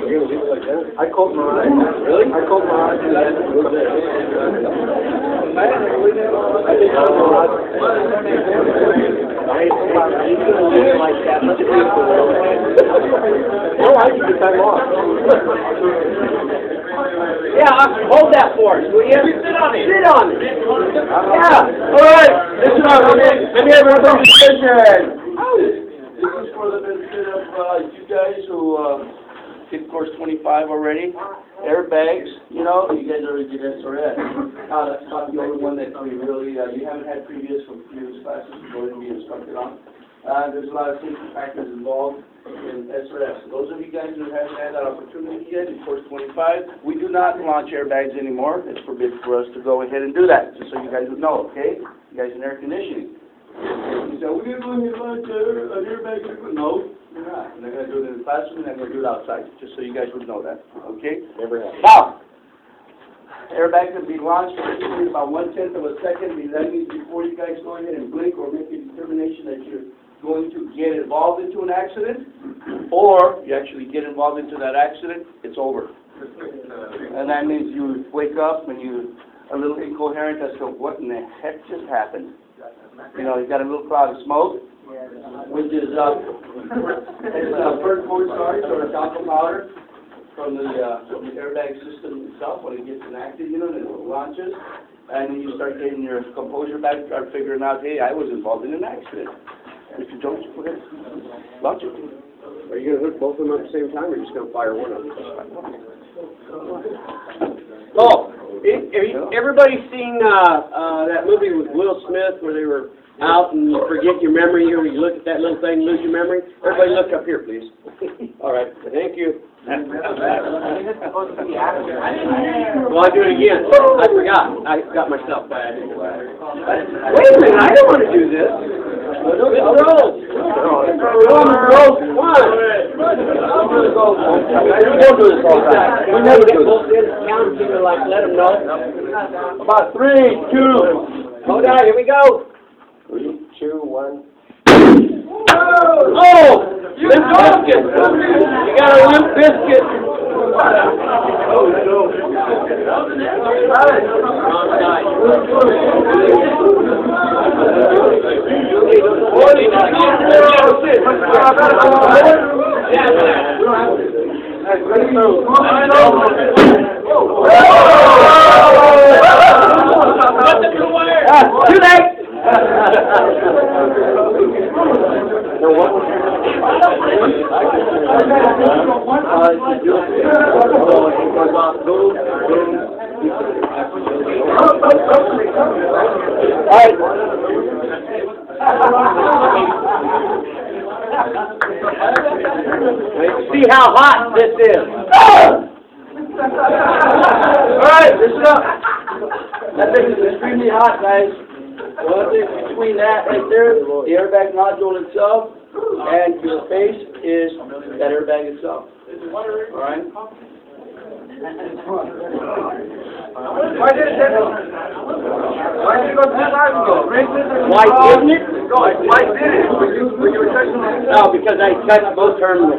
You're gonna leave it like that? I closed my eyes. Really? I closed my eyes and then it was there. No, I took the time off. Yeah, hold that for us, will you? Sit on it. Sit on it. Yeah. All right, listen up. Let me have everybody's attention. This is for the benefit of you guys who did course 25 already. Airbags, you know, you guys already did SRS. That's not the only one that we really, you haven't had previous from previous classes to go and be instructed on. There's a lot of safety factors involved in SRS. Those of you guys who haven't had that opportunity yet in course 25, we do not launch airbags anymore. It's forbidden for us to go ahead and do that, just so you guys would know, okay? You guys in air conditioning. You say, we're going to launch an airbag. No, you're not. And they're going to do it in the classroom and they're going to do it outside, just so you guys would know that, okay? Never happened. Now, airbags can be launched in about 1/10 of a second. That means before you guys go ahead and blink or make a determination that you're going to get involved into an accident, or you actually get involved into that accident, it's over. And that means you wake up and you're a little incoherent as to what in the heck just happened. You know, you got a little cloud of smoke, which is burnt cornstarch or talcum powder from the airbag system itself when it gets enacted, you know, and it launches. And then you start getting your composure back, start figuring out, hey, I was involved in an accident. If you don't, go ahead, launch it. Are you gonna hook both of them at the same time, or are you just gonna fire one of them? Oh, everybody seen that movie with Will Smith where they were out and you forget your memory, or you look at that little thing and lose your memory? Everybody look up here, please. All right, thank you. Well, I'll do it again. I forgot. I got myself bad. Wait a minute, I don't want to do this. Let's roll. Come on. We don't do this all the time. We never do this. Count to like, let them know. About 3, 2. Hold on, here we go. 3, 2, 1. Oh! Limp biscuit! You got a limp biscuit! Oh, no. Too late! See how hot this is. Alright, listen up. That thing is extremely hot, guys. Well, between that right there, the airbag nodule itself, and your face is that airbag itself. Alright? Why didn't it go 2 times ago? Why didn't it? Why did it? When you were touching it? Oh, because I touched both terminals.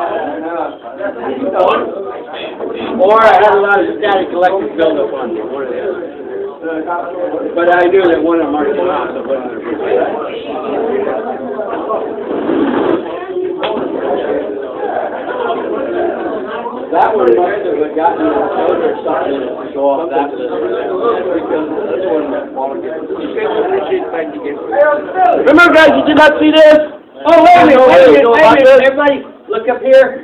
Or I had a lot of static electric buildup on me. One of the other. But I knew that one of them already came out, so it wasn't a big deal. That one must have gotten a shoulder or something to go off that little. Remember, guys, you did not see this? Oh, wait a minute, everybody look up here.